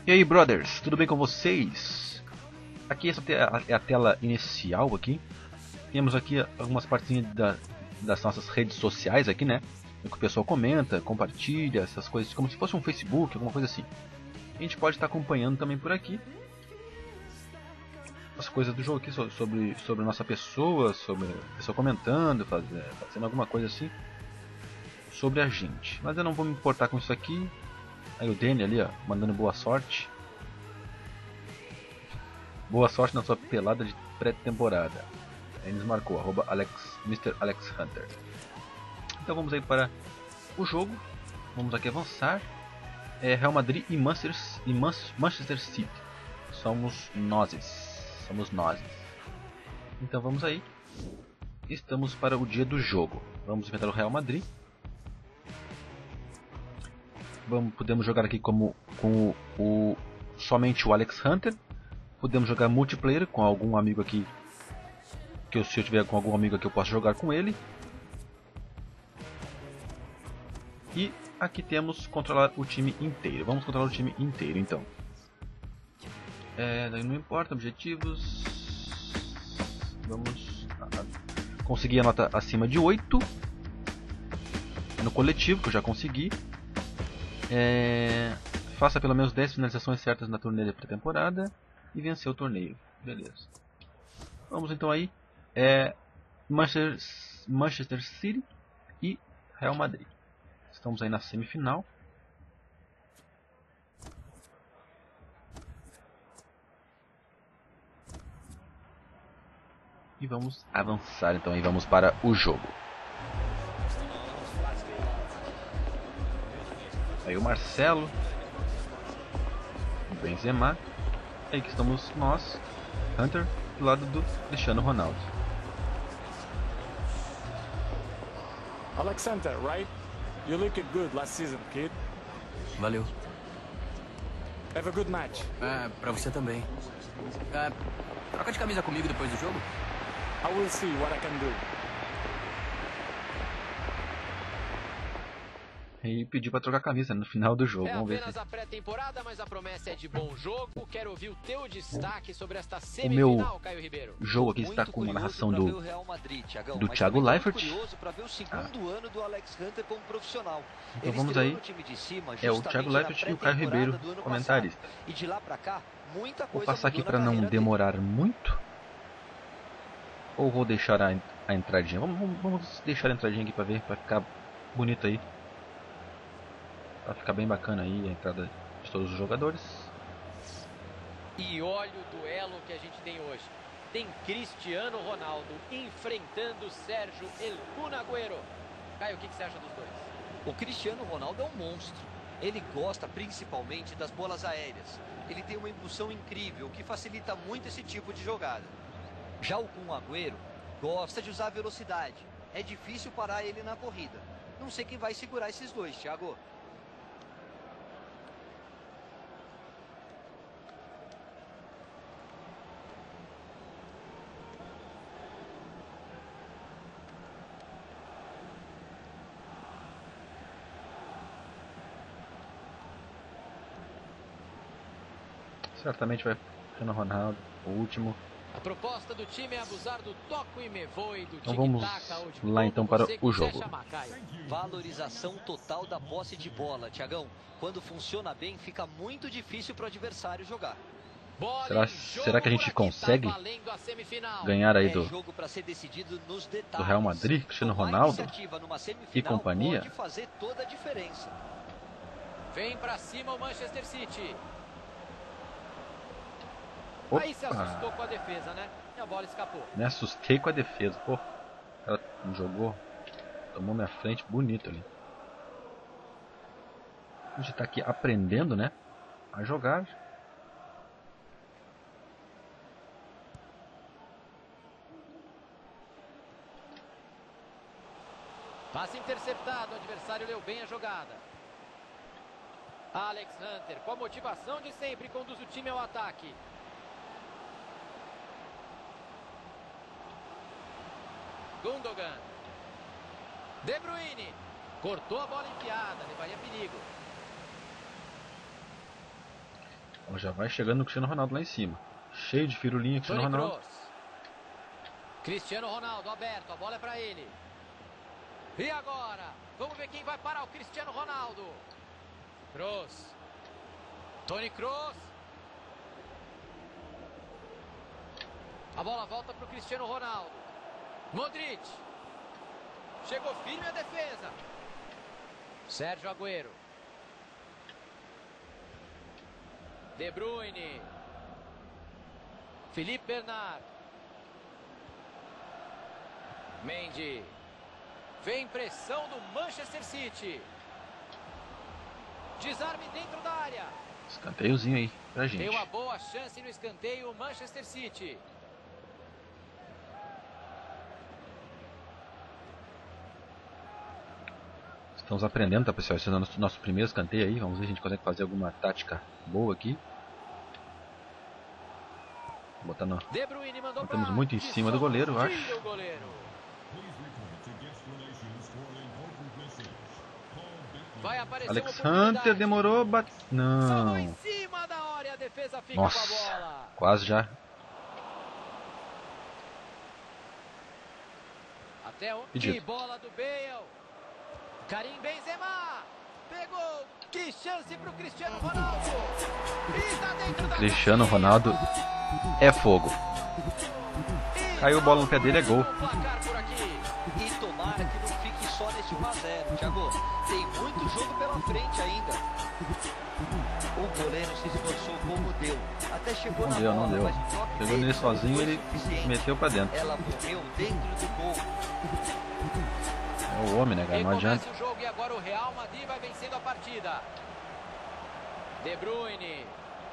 E aí, brothers, tudo bem com vocês? Aqui essa é a tela inicial aqui. Temos aqui algumas partezinhas das nossas redes sociais aqui, né? Que o pessoal comenta, compartilha, essas coisas, como se fosse um Facebook, alguma coisa assim. A gente pode estar acompanhando também por aqui as coisas do jogo aqui, sobre a nossa pessoa, sobre a pessoa comentando, fazendo alguma coisa assim sobre a gente. Mas eu não vou me importar com isso aqui. Aí o Danny ali, ó, mandando boa sorte. Boa sorte na sua pelada de pré-temporada. Aí nos marcou, Mr. Alex Hunter. Então vamos aí para o jogo. Vamos aqui avançar. Real Madrid e Manchester City. Somos nós. Então vamos aí. Estamos para o dia do jogo. Vamos enfrentar o Real Madrid. Podemos jogar aqui com somente o Alex Hunter. Podemos jogar multiplayer com algum amigo aqui. Se eu tiver com algum amigo aqui eu posso jogar com ele. E aqui temos controlar o time inteiro. Vamos controlar o time inteiro então. Não importa, objetivos. Vamos conseguir a nota acima de 8 no coletivo, que eu já consegui. Faça pelo menos 10 finalizações certas na turnê de pré-temporada e vencer o torneio. Beleza. Vamos então aí. Manchester City e Real Madrid. Estamos aí na semifinal. E vamos avançar então, e vamos para o jogo. Aí o Marcelo, o Benzema, aí que estamos nós, Hunter, do lado do Cristiano Ronaldo. Alex Hunter, right? You looked good last season, kid. Valeu. Have a good match. Pra você também. Troca de camisa comigo depois do jogo? I will see what I can do. E pediu pra trocar a camisa no final do jogo. Vamos ver apenas a pré-temporada, mas a promessa é de bom jogo. Quero ouvir o teu destaque sobre esta o meu semifinal, Caio Ribeiro. jogo aqui está com uma narração do Thiago Leifert. Então vamos aí. O Thiago Leifert e o Caio Ribeiro, comentarista. Vou passar aqui para não demorar muito. Ou vou deixar a entradinha. Vamos deixar a entradinha aqui para ver, para ficar bonito aí. Vai ficar bem bacana aí a entrada de todos os jogadores. E olha o duelo que a gente tem hoje. Tem Cristiano Ronaldo enfrentando Sérgio El Kun Agüero. Caio, o que você acha dos dois? O Cristiano Ronaldo é um monstro. Ele gosta principalmente das bolas aéreas. Ele tem uma impulsão incrível que facilita muito esse tipo de jogada. Já o Kun Agüero gosta de usar a velocidade. É difícil parar ele na corrida. Não sei quem vai segurar esses dois, Thiago. Certamente vai Cristiano Ronaldo, o último. A proposta do time é abusar do toco e me voe, do então vamos lá então para o jogo. Valorização total da posse de bola, Thiagão. Quando funciona bem, fica muito difícil para o adversário jogar. Será que a gente consegue ganhar aí do Real Madrid, Cristiano Ronaldo e companhia? Vem para cima o Manchester City. Opa. Aí se assustou com a defesa, né? E a bola escapou. Me assustei com a defesa. Pô, ela jogou, tomou minha frente bonito ali. A gente tá aqui aprendendo, né? A jogar. Passe interceptado, o adversário leu bem a jogada. Alex Hunter, com a motivação de sempre, conduz o time ao ataque. Gundogan. De Bruyne. Cortou a bola enfiada, levaria perigo. Ela já vai chegando no Cristiano Ronaldo lá em cima. Cheio de firulinha, Cristiano Toni Ronaldo. Kroos. Cristiano Ronaldo aberto, a bola é para ele. E agora? Vamos ver quem vai parar o Cristiano Ronaldo. Kroos. Toni Kroos. A bola volta para o Cristiano Ronaldo. Modric. Chegou firme a defesa. Sérgio Agüero. De Bruyne. Felipe Bernard. Mendy. Vem pressão do Manchester City. Desarme dentro da área. Escanteiozinho aí pra gente. Tem uma boa chance no escanteio o Manchester City. Estamos aprendendo, tá, pessoal? Esse é o nosso primeiro escanteio aí. Vamos ver se a gente consegue fazer alguma tática boa aqui. Botando... De Bruyne mandou Botamos pra... muito em cima do goleiro, eu acho. Tira o goleiro. Vai aparecer Alexander demorou, não. Em cima da área, a defesa fica Nossa, com a bola. quase já. Até onde? Pedido. Que bola do Bale. Karim Benzema. Pegou. Que chance pro Cristiano Ronaldo. E tá dentro da Cristiano Ronaldo é fogo. Caiu a bola no pé dele, é gol. E tomara que não fique só nesse 1 a 0, Thiago. Tem muito jogo pela frente ainda. O goleiro se esforçou como deu. Até chegou na bola, Não deu. mas o toque Chegou nele sozinho, ele meteu pra dentro. Ela morreu dentro do gol. É o homem, né, cara? Não adianta. O jogo e agora o Real Madrid vai vencendo a partida. De Bruyne.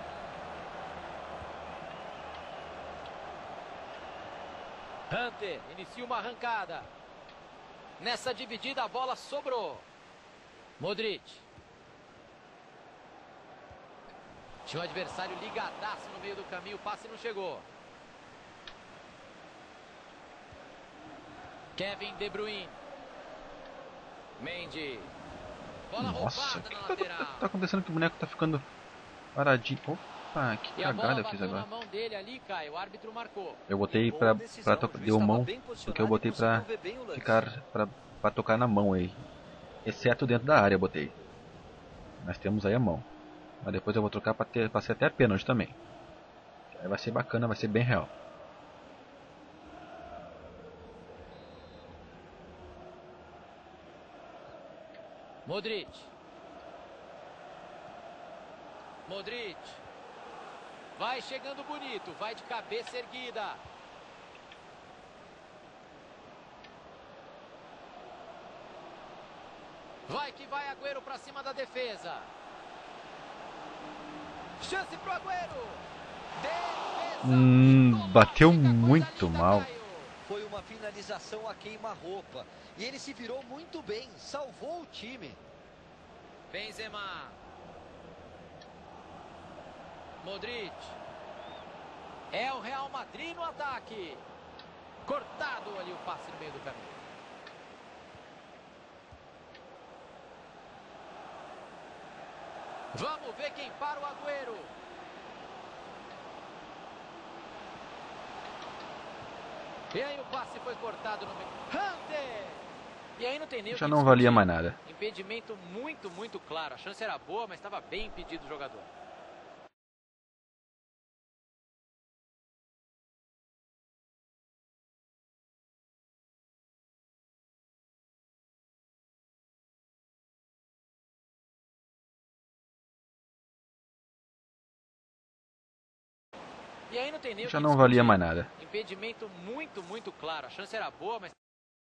Hunter inicia uma arrancada. Nessa dividida a bola sobrou. Modric. Tinha o adversário ligadaço no meio do caminho, o passe não chegou. Kevin De Bruyne. Mendy. Bola Nossa, o roubada que na lateral. tá acontecendo que o boneco tá ficando paradinho? Opa, que cagada eu fiz agora. Na mão dele ali, Caio, o árbitro marcou. Eu botei pra deu mão, porque eu botei pra ficar, pra tocar na mão aí. Exceto dentro da área eu botei. Nós temos aí a mão. Mas depois eu vou trocar pra ser até pênalti também. Aí vai ser bacana, vai ser bem real. Modric. Modric. Vai chegando bonito, vai de cabeça erguida. Vai que vai Agüero pra cima da defesa. Chance pro Agüero. Bateu muito mal. Foi uma finalização a queima-roupa. E ele se virou muito bem, salvou o time. Benzema. Modric. É o Real Madrid no ataque. Cortado ali o passe no meio do caminho. Vamos ver quem para o Agüero. E aí o passe foi cortado no meio. Hunter! E aí não tem nem o que Já não valia mais nada. Impedimento muito claro. A chance era boa, mas estava bem impedido o jogador. E aí não tem nem Já não valia mais nada. Impedimento muito claro. A chance era boa, mas...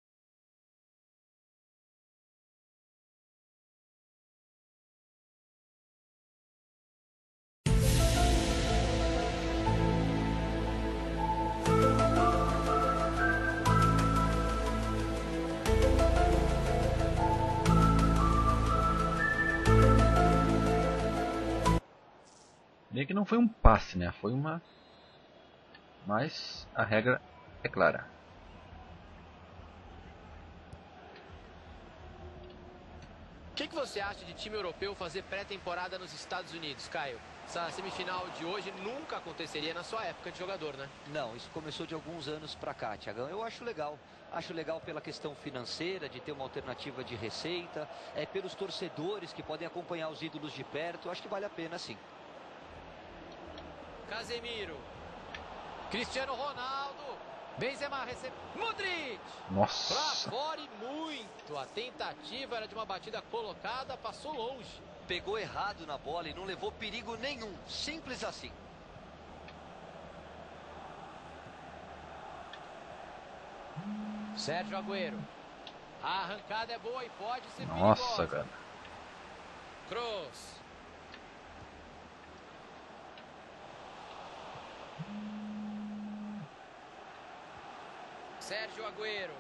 Bem que não foi um passe, né? Foi uma... Mas a regra é clara. que você acha de time europeu fazer pré-temporada nos Estados Unidos, Caio? Essa semifinal de hoje nunca aconteceria na sua época de jogador, né? Não, isso começou de alguns anos pra cá, Thiagão. Eu acho legal. Acho legal pela questão financeira, de ter uma alternativa de receita, pelos torcedores que podem acompanhar os ídolos de perto. Acho que vale a pena, sim. Casemiro. Cristiano Ronaldo. Benzema recebe. Modric. Nossa. Pra fora e muito. A tentativa era de uma batida colocada, passou longe. Pegou errado na bola e não levou perigo nenhum. Simples assim. Sérgio Agüero. A arrancada é boa e pode ser Nossa, perigosa. cara. Kroos. Sérgio Agüero.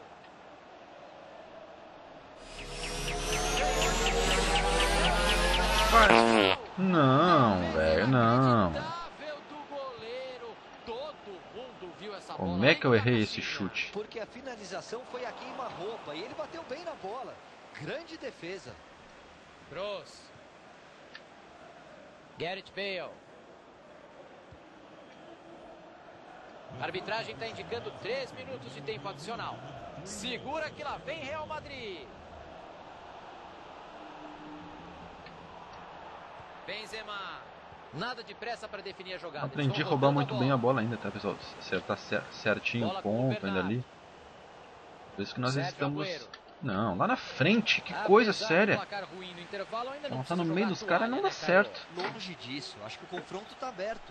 Não, velho, não. Do goleiro. Todo mundo viu essa bola. Como é que eu errei esse chute? Porque a finalização foi a queima-roupa e ele bateu bem na bola. Grande defesa. Kroos. Gareth Bale. A arbitragem está indicando 3 minutos de tempo adicional. Segura que lá vem Real Madrid. Benzema. Nada de pressa para definir a jogada. Aprendi a roubar muito bem a bola ainda, tá, pessoal? Acertar certinho o ponto ainda ali. Por isso que nós estamos... Não, lá na frente, que coisa séria. Não tá no meio dos caras, não dá certo. Longe disso, acho que o confronto tá aberto.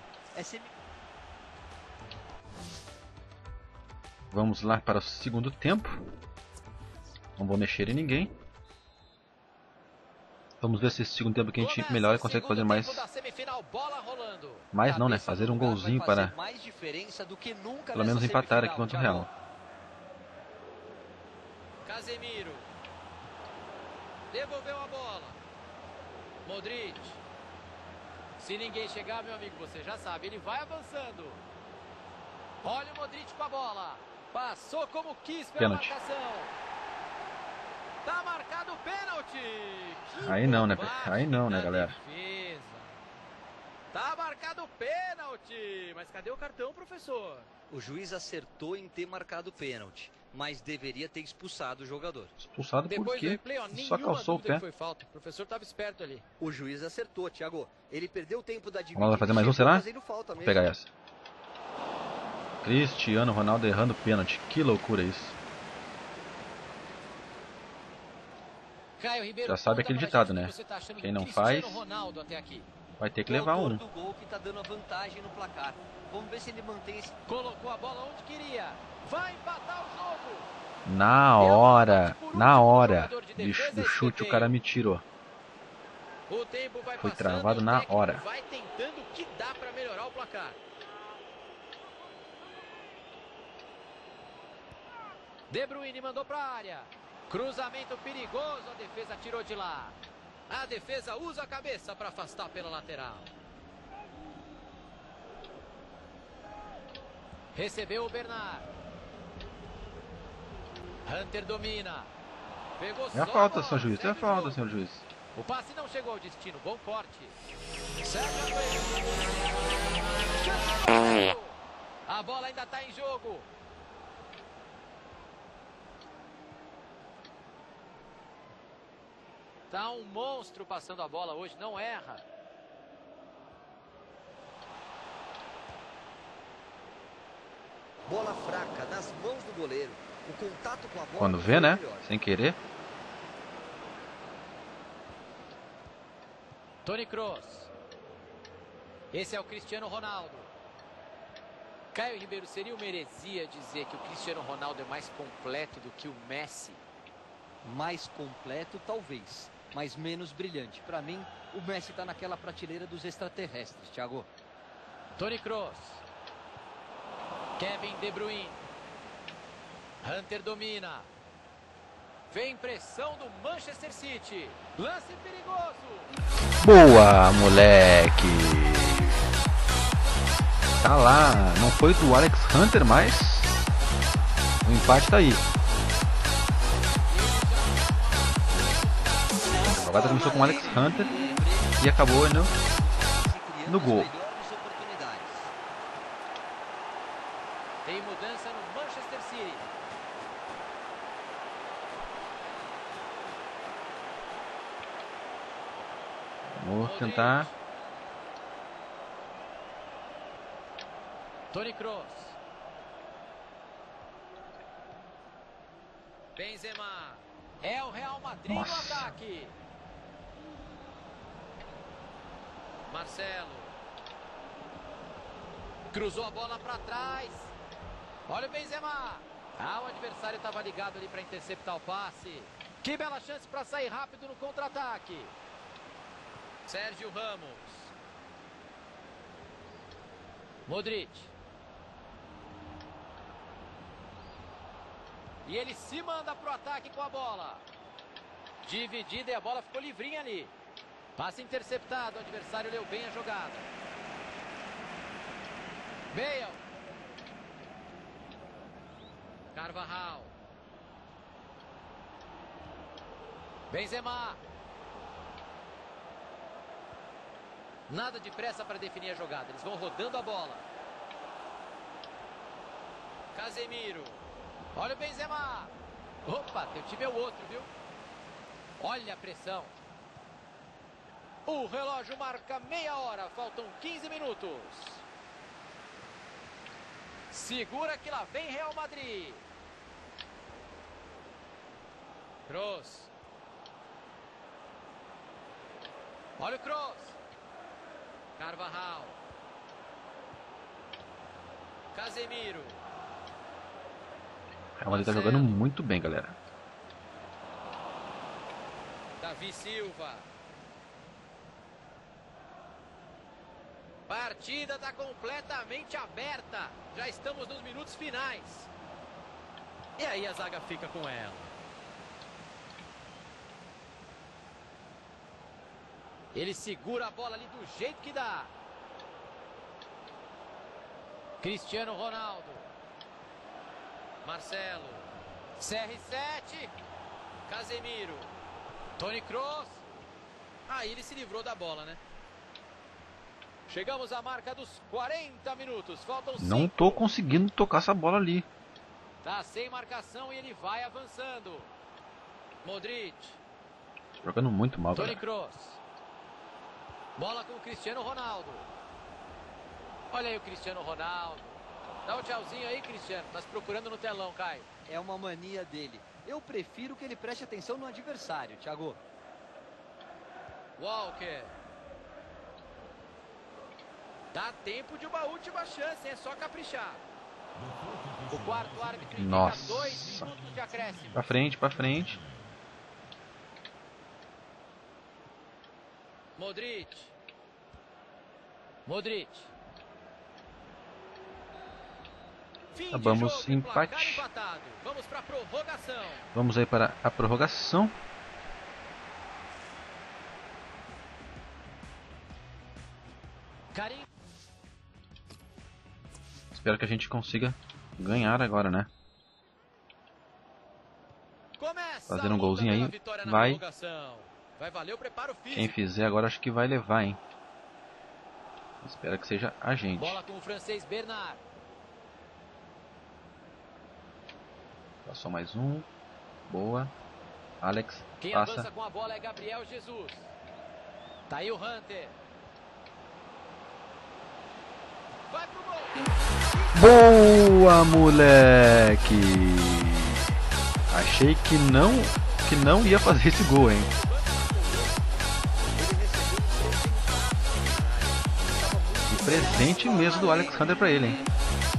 Vamos lá para o segundo tempo. Não vou mexer em ninguém. Vamos ver se esse segundo tempo que a gente melhora consegue fazer mais. Mais não, né? Fazer um golzinho para pelo menos empatar aqui contra o Real. Casemiro. Devolveu a bola. Modric. Se ninguém chegar, meu amigo, você já sabe, ele vai avançando. Olha o Modric com a bola. Passou como quis pela marcação. Tá marcado o pênalti. Aí não, né? Aí não, né, galera? Defesa. Tá marcado o pênalti. Mas cadê o cartão, professor? O juiz acertou em ter marcado o pênalti, mas deveria ter expulsado o jogador. Expulsado por quê? Só calçou o pé. Foi falta. O professor estava esperto ali. O juiz acertou, Thiago. Ele perdeu o tempo da dividida. Vamos lá fazer mais um, será? Vou pegar essa. Cristiano Ronaldo errando pênalti. Que loucura isso. Já sabe aquele ditado, né? Quem não faz, vai ter que levar um. Do gol que tá dando a vantagem no placar. Vamos ver se ele mantém esse... Colocou a bola onde queria. Vai empatar o jogo. Na hora do chute o cara me tirou. O tempo vai Foi passando, travado na hora. Vai tentando o que dá para melhorar o placar. De Bruyne mandou para a área. Cruzamento perigoso, a defesa tirou de lá. A defesa usa a cabeça para afastar pela lateral. Recebeu o Bernard. Hunter domina. Pegou É a falta, senhor juiz. É a falta, senhor juiz. O passe não chegou ao destino. Bom corte. Sérgio Agüero. A bola ainda está em jogo. Tá um monstro passando a bola hoje, não erra. Bola fraca nas mãos do goleiro. O contato com a bola... Quando vê, né? Sem querer. Toni Kroos. Esse é o Cristiano Ronaldo. Caio Ribeiro, seria uma heresia dizer que o Cristiano Ronaldo é mais completo do que o Messi? Mais completo, talvez, mas menos brilhante. Para mim, o Messi está naquela prateleira dos extraterrestres, Thiago. Toni Kroos. Kevin De Bruyne. Hunter domina. Vem pressão do Manchester City. Lance perigoso. Boa, moleque. Tá lá. Não foi do Alex Hunter, mas o empate tá aí. jogada começou com o Alex Hunter e acabou no gol. Tem mudança no Manchester City. Vou tentar. Toni Kroos. Benzema. É o Real Madrid no ataque. Marcelo. Cruzou a bola para trás. Olha o Benzema. O adversário estava ligado ali para interceptar o passe. Que bela chance para sair rápido no contra-ataque. Sérgio Ramos. Modric. E ele se manda pro ataque com a bola. Dividida e a bola ficou livrinha ali. Passe interceptado, o adversário leu bem a jogada. Bale. Carvajal. Benzema. Nada de pressa para definir a jogada. Eles vão rodando a bola. Casemiro. Olha o Benzema. Opa, teu time é o outro, viu? Olha a pressão. O relógio marca meia hora. Faltam 15 minutos. Segura que lá vem Real Madrid. Kroos. Olha o Kroos. Carvajal. Casemiro. O Real Madrid tá jogando muito bem, galera. Davi Silva. Partida está completamente aberta. Já estamos nos minutos finais. E aí a zaga fica com ela. Ele segura a bola ali do jeito que dá. Cristiano Ronaldo. Marcelo. CR7. Casemiro. Toni Kroos. Aí ele se livrou da bola, né? Chegamos à marca dos 40 minutos. Faltam 5. Não tô conseguindo tocar essa bola ali. Tá sem marcação e ele vai avançando. Modric. Jogando muito mal, Toni galera. Kroos. Bola com o Cristiano Ronaldo. Olha aí o Cristiano Ronaldo. Dá um tchauzinho aí, Cristiano. Tá se procurando no telão, Caio. É uma mania dele. Eu prefiro que ele preste atenção no adversário, Thiago. Walker. Dá tempo de uma última chance, é só caprichar. O quarto árbitro indica Nossa. 2 minutos de acréscimo. Pra frente, pra frente. Modric. Modric. Fim de Acabamos jogo, empate. placar empatado. Vamos para prorrogação. Vamos aí para a prorrogação. Carim. Espero que a gente consiga ganhar agora, né? Começa Fazer um golzinho aí. Vai. Vai valer o preparo físico. Quem fizer agora acho que vai levar, hein? Espero que seja a gente. Bola com o francês Bernard. Passou mais um. Boa. Alex, Quem passa. avança com a bola é Gabriel Jesus. Tá aí o Hunter. Vai pro gol. Boa, moleque! Achei que não ia fazer esse gol, hein? E presente mesmo do Alex Hunter pra ele, hein?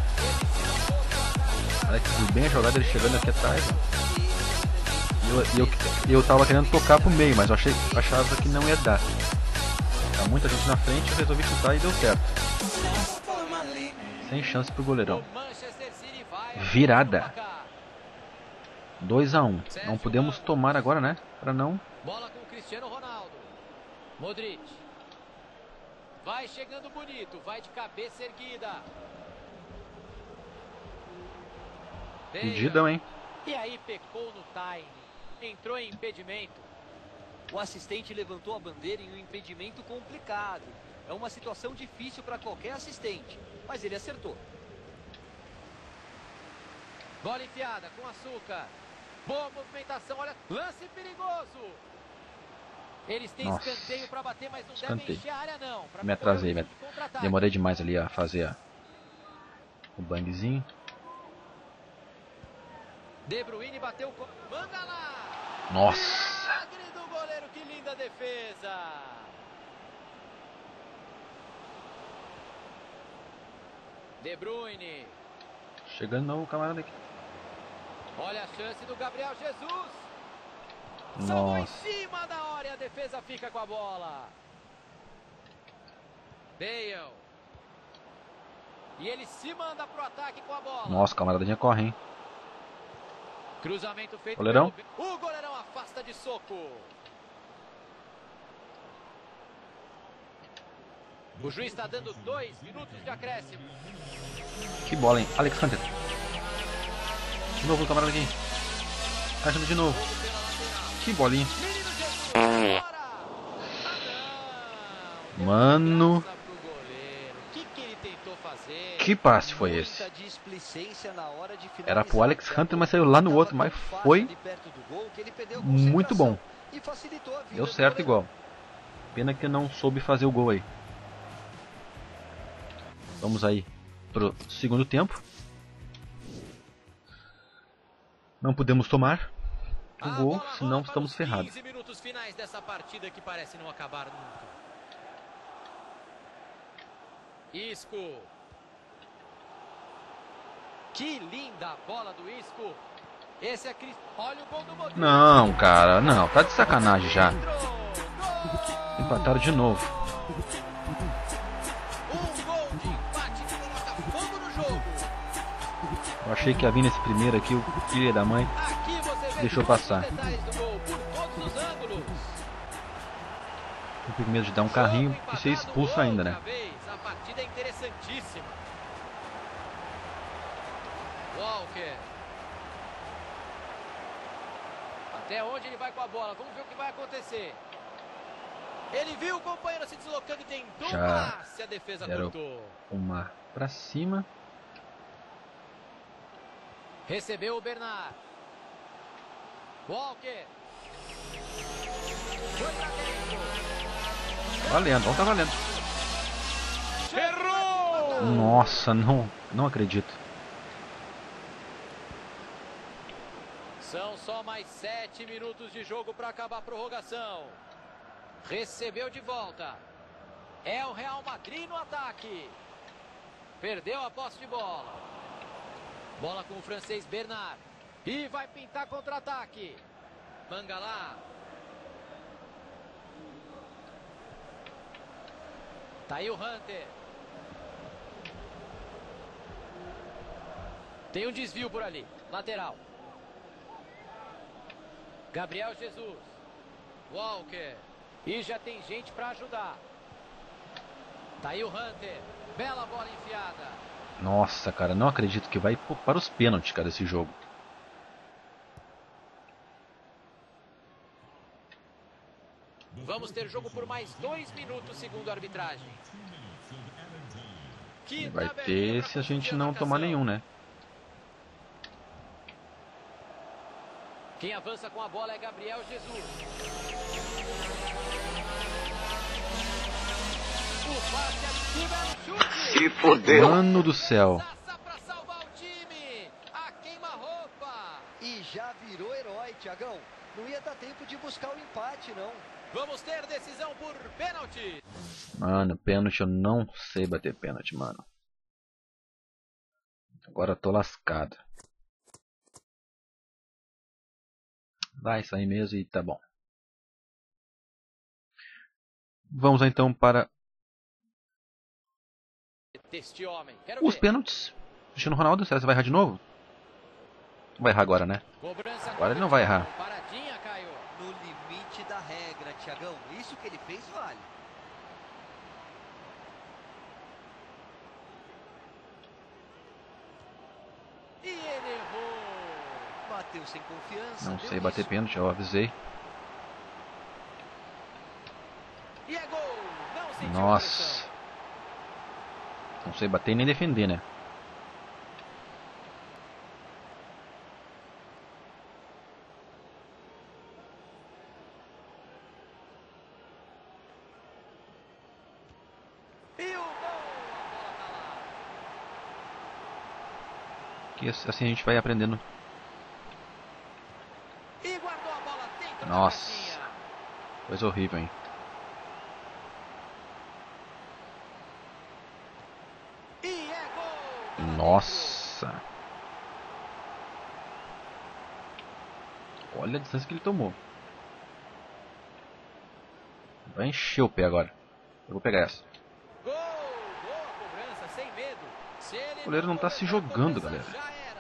Alex viu bem a jogada, ele chegando aqui atrás, ó. E eu tava querendo tocar pro meio, mas eu achava que não ia dar. Tá muita gente na frente, eu resolvi chutar e deu certo. Sem chance pro goleirão. Virada. 2-1. Não podemos tomar agora, né? Pra não... Bola com o Cristiano Ronaldo. Modric. Vai chegando bonito, vai de cabeça erguida. Pedidão, hein? E aí pecou no time. Entrou em impedimento. O assistente levantou a bandeira em um impedimento complicado. É uma situação difícil para qualquer assistente, mas ele acertou. Bola enfiada com açúcar. Boa movimentação, olha, lance perigoso. Eles têm escanteio para bater, mas não devem encher a área não. Me atrasei, demorei demais ali a fazer o bangzinho. De Bruyne bateu com... Manda lá! Nossa! Milagre do goleiro, que linda defesa! De Bruyne. Chegando não, o camarada aqui. Olha a chance do Gabriel Jesus. Nossa. Em cima da hora e a defesa fica com a bola. Bale. E ele se manda pro ataque com a bola. Nossa, camaradinha corre, hein? Cruzamento feito goleirão. O goleirão afasta de soco. O juiz está dando 2 minutos de acréscimo. Que bola, hein? Alex Hunter. De novo o camarada aqui. Caindo de novo. Que bolinha. Mano. Que passe foi esse? Era pro Alex Hunter, mas saiu lá no outro. Mas foi muito bom. Deu certo igual. Pena que não soube fazer o gol aí. Vamos aí pro segundo tempo. Não podemos tomar o gol, senão estamos ferrados. 15 minutos finais dessa partida que parece não acabar nunca. Isco. Que linda bola do Isco. Esse é Cristo. Olha o gol do Modric. Não, cara, não, tá de sacanagem já. Empataram de novo. Um gol de empate que coloca fogo no jogo. Eu achei que ia vir nesse primeiro aqui, o filho da mãe deixou passar. Eu tenho medo de dar um carrinho e ser expulso ainda, né? A partida é interessantíssima. Walker. Até onde ele vai com a bola? Vamos ver o que vai acontecer. Ele viu o companheiro se deslocando e tentou passe. A defesa cortou. Uma pra cima. Recebeu o Bernard. Walker. Foi pra dentro. Valendo, ó, tá valendo. Errou! Nossa, não acredito. São só mais 7 minutos de jogo para acabar a prorrogação. Recebeu de volta. É o Real Madrid no ataque. Perdeu a posse de bola. Bola com o francês Bernard. E vai pintar contra-ataque. Mangala. Tá aí o Hunter. Tem um desvio por ali. Lateral. Gabriel Jesus. Walker. E já tem gente para ajudar. Tá aí o Hunter. Bela bola enfiada. Nossa, cara, não acredito que vai para os pênaltis, cara, esse jogo. Vamos ter jogo por mais 2 minutos, segundo a arbitragem. Vai ter se a gente não tomar nenhum, né? Quem avança com a bola é Gabriel Jesus. O passe é chute. Se fodeu. Mano do céu. Pra salvar o time. A queima-roupa. E já virou herói, Thiagão. Não ia dar tempo de buscar o empate, não. Vamos ter decisão por pênalti. Mano, pênalti eu não sei bater pênalti, mano. Agora eu tô lascado. Vai sair mesmo e tá bom. Vamos então para Deste homem. os pênaltis. Cristiano Ronaldo, será que você vai errar de novo? Vai errar agora, né? Agora ele não vai errar. Paradinha, Caio. No limite da regra, Thiagão. Isso que ele fez vale. E ele errou. Bateu sem confiança. Não sei bater pênalti, eu avisei. sentiu a Nossa. Não sei bater nem defender, né? pressão. E o gol! A bola tá lá. Que assim a gente vai aprendendo. E guardou a bola dentro Nossa. da casinha. Coisa horrível, hein? E é gol! Nossa. Olha a distância que ele tomou. Vai encher o pé agora. Eu vou pegar essa. Gol! Boa cobrança, sem medo. Se ele O goleiro não tá se jogando, começar, galera. já era.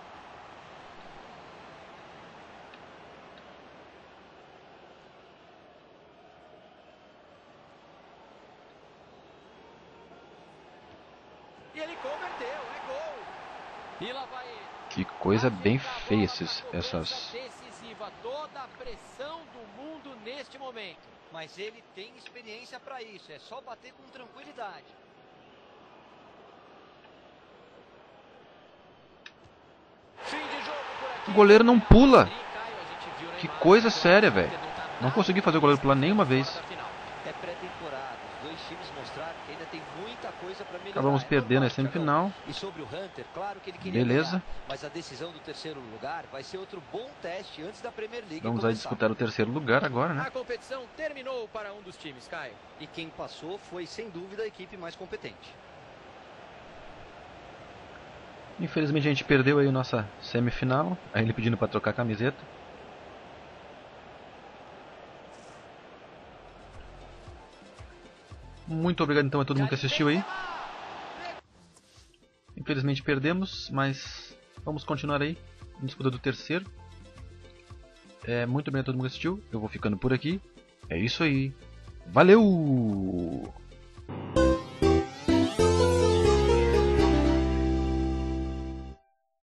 E ele converteu, é gol. E lá vai ele. Que coisa bem Ajeita a bola feia pra cobrança essas... decisiva, toda a pressão do mundo neste momento. Mas ele tem experiência para isso, é só bater com tranquilidade. Fim de jogo por aqui. O goleiro não pula. E, Caio, a gente viu na Que imagem coisa que o séria, Hunter velho. não tá Não nada consegui fazer o goleiro pular nenhuma vez. fora da final. É pré-temporada, os dois times mostraram que ainda tem muita coisa para melhorar. Acabamos É perdendo normal, a semifinal. Thiagão. E sobre o Hunter, claro que ele queria Beleza. ganhar, mas a decisão do terceiro lugar vai ser outro bom teste antes da Premier League Vamos aí começar. disputar o terceiro lugar agora, né? A competição terminou para um dos times, Caio. E quem passou foi, sem dúvida, a equipe mais competente. Infelizmente a gente perdeu aí nossa semifinal. Aí ele pedindo pra trocar a camiseta. Muito obrigado então a todo mundo que assistiu aí. Infelizmente perdemos, mas vamos continuar aí em disputa do terceiro. Muito obrigado a todo mundo que assistiu. Eu vou ficando por aqui. É isso aí. Valeu!